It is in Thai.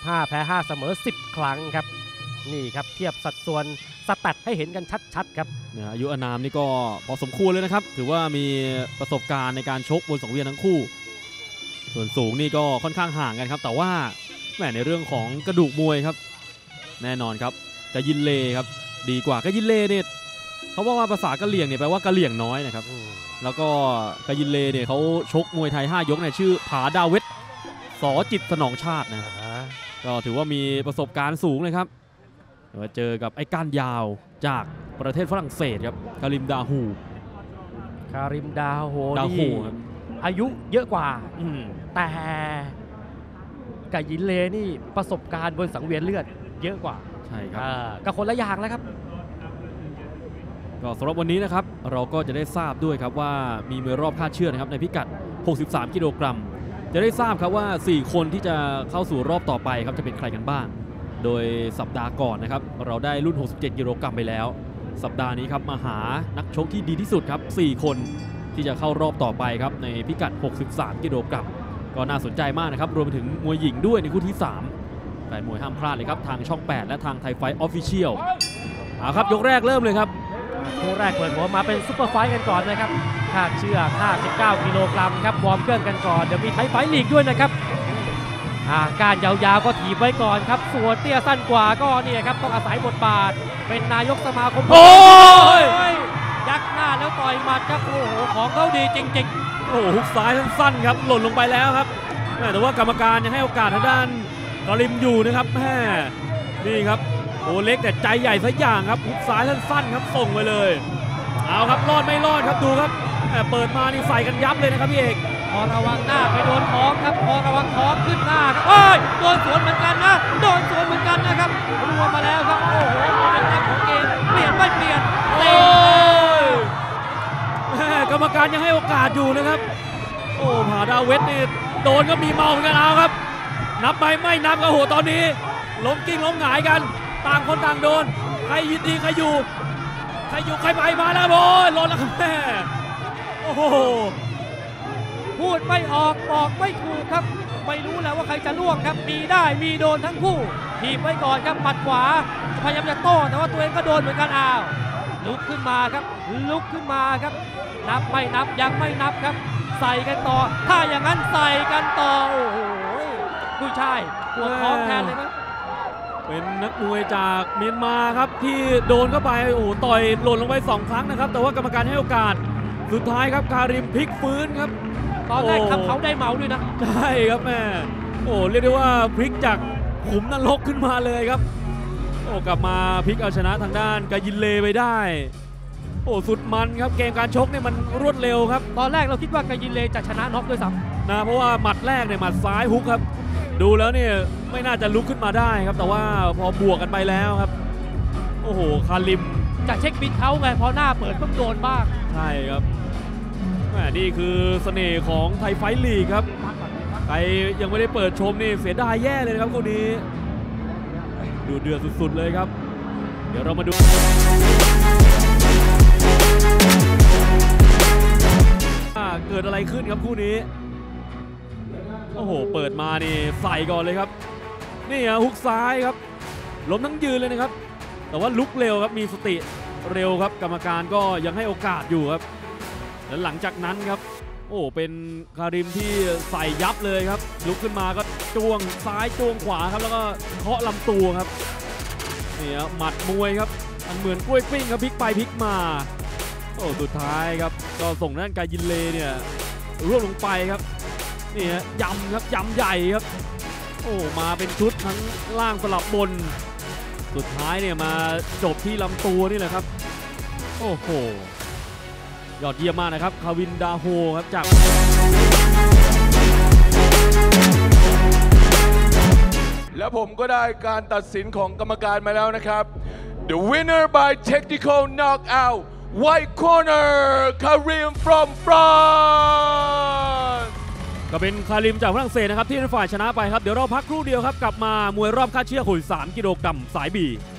5แพ้5เสมอ10ครั้งครับนี่ครับเทียบสัดส่วนสแตทให้เห็นกันชัดๆครับอายุอานามนี่ก็พอสมควรเลยนะครับถือว่ามีประสบการณ์ในการชกบนสังเวียนทั้งคู่ส่วนสูงนี่ก็ค่อนข้างห่างกันครับแต่ว่าแหมในเรื่องของกระดูกมวยครับแน่นอนครับกะยินเลครับดีกว่ากะยินเลเนี่ยเขาบอกว่าภาษากะเหรี่ยงเนี่ยแปลว่ากะเหรี่ยงน้อยนะครับแล้วก็กะยินเลเนี่ยเขาชกมวยไทย5ยกในชื่อผาดาเวทสอจิตสนองชาตินะก็ถือว่ามีประสบการณ์สูงเลยครับเจอกับไอ้ก้านยาวจากประเทศฝรั่งเศสครับคาริมดาฮูนี่อายุเยอะกว่าแต่กะยินเลนี่ประสบการณ์บนสังเวียนเลือดเยอะกว่าใช่ครับก็คนละอย่างแล้วครับก็สำหรับวันนี้นะครับเราก็จะได้ทราบด้วยครับว่ามีมวยรอบคาดเชือกนะครับในพิกัด63กิโลกรัมจะได้ทราบครับว่า4คนที่จะเข้าสู่รอบต่อไปครับจะเป็นใครกันบ้างโดยสัปดาห์ก่อนนะครับเราได้รุ่น67กิโลกรัมไปแล้วสัปดาห์นี้ครับมาหานักชกที่ดีที่สุดครับ4คนที่จะเข้ารอบต่อไปครับในพิกัด63กิโลกรัมก็น่าสนใจมากนะครับรวมไปถึงมวยหญิงด้วยในคู่ที่3แฟนมวยห้ามพลาดเลยครับทางช่อง8และทางไทยไฟท์ออฟฟิเชียลครับยกแรกเริ่มเลยครับคู่แรกเปิดหัวมาเป็นซุปเปอร์ไฟท์กันก่อนนะครับคาดเชือก59กิโลกรัมครับวอร์มเครื่องกันก่อนเดี๋ยวมีไทยไฟท์ลีกด้วยนะครับการยาวๆก็ถีบไว้ก่อนครับส่วนเตี้ยสั้นกว่าก็นี่ครับต้องอาศัยบทบาทเป็นนายกสมาคมโอ้ยยักหน้าแล้วต่อยหมัดครับโอ้โหของเขาดีจริงๆโอ้โหฮุกซ้ายสั้นๆครับหล่นลงไปแล้วครับแต่ว่ากรรมการยังให้โอกาสทางด้านกอริมอยู่นะครับแม่นี่ครับโอ้เล็กแต่ใจใหญ่สักอย่างครับฮุกซ้ายสั้นๆครับส่งไปเลยเอาครับรอดไม่รอดครับดูครับเปิดมานี่ใส่กันยับเลยนะครับพี่เอกพอระวังหน้าไปโดนท้องครับพอระวังท้องขึ้นหน้าครับโอ้ยโดนสวนเหมือนกันนะโดนสวนเหมือนกันนะครับรวมมาแล้วครับโอ้โหเป็นนักของเกมเปลี่ยนไม่เปลี่ยนโอ้ยกรรมการยังให้โอกาสอยู่นะครับโอ้ผาดาเวทนี่โดนก็มีเมาเหมือนกันเอาครับนับไปไม่นับก็โหตอนนี้ล้มกิ้งล้มหงายกันต่างคนต่างโดนใครยินดีใครอยู่ใครไปมาแล้วโอ้ยล้นแล้วครับแม่โอ้โหพูดไม่ออกบอกไม่ถูกครับไม่รู้แล้วว่าใครจะล่วงครับมีได้มีโดนทั้งคู่ถีบไว้ก่อนครับหมัดขวาพยายามจะโต้แต่ว่าตัวเองก็โดนเหมือนกันอ้าวลุกขึ้นมาครับลุกขึ้นมาครับนับไม่นับยังไม่นับครับใส่กันต่อถ้าอย่างนั้นใส่กันต่อโอ้โหผู้ชายปวดท้องแทนเลยครับเป็นนักมวยจากเมียนมาครับที่โดนเข้าไปโอ้ต่อยหล่นลงไป2ครั้งนะครับแต่ว่ากรรมการให้โอกาสสุดท้ายครับคาริมพลิกฟื้นครับตอนแรกเขาได้เมาด้วยนะใช่ครับแม่โอ้เรียกได้ว่าพลิกจากขุมนรกขึ้นมาเลยครับโอ้กลับมาพลิกเอาชนะทางด้านกายินเลไปได้โอ้สุดมันครับเกมการชกเนี่ยมันรวดเร็วครับตอนแรกเราคิดว่ากายินเลจะชนะน็อกด้วยซ้ำนะเพราะว่าหมัดแรกเนี่ยหมัดซ้ายฮุกครับดูแล้วเนี่ยไม่น่าจะลุกขึ้นมาได้ครับแต่ว่าพอบวกกันไปแล้วครับโอ้โหคาริมจะเช็คบิดเขาไงพอหน้าเปิดก็โดนบ้างใช่ครับนี่คือเสน่ห์ของไทยไฟท์ลีกครับใครยังไม่ได้เปิดชมนี่เสียดายแย่เลยครับคู่นี้ดูเดือดสุดๆเลยครับเดี๋ยวเรามาดูเกิดอะไรขึ้นครับคู่นี้โอ้โหเปิดมานี่ใส่ก่อนเลยครับนี่ฮุกซ้ายครับล้มทั้งยืนเลยนะครับแต่ว่าลุกเร็วครับมีสติเร็วครับกรรมการก็ยังให้โอกาสอยู่ครับแล้วหลังจากนั้นครับโอ้เป็นคาริมที่ใส่ยับเลยครับลุกขึ้นมาก็จ้วงซ้ายจ้วงขวาครับแล้วก็เคาะลำตัวครับนี่หมัดมวยครับมันเหมือนกล้วยปิ้งครับพลิกไปพลิกมาโอ้สุดท้ายครับก็ส่งด้านกายินเลเนี่ยร่วงลงไปครับนี่ยำครับยำใหญ่ครับโอ้มาเป็นชุดทั้งล่างสลับบนสุดท้ายเนี่ยมาจบที่ลำตัวนี่แหละครับโอ้โหยอดเยี่ยมมากนะครับคาวินดาโฮครับจากแล้วผมก็ได้การตัดสินของกรรมการมาแล้วนะครับ The winner by technical knockout white corner Karim from France ก็เป็นคาริมจากฝรั่งเศสนะครับที่เป็นฝ่ายชนะไปครับเดี๋ยวเราพักครู่เดียวครับกลับมามวยรอบคาดเชือก63กิโลกรัมสายบี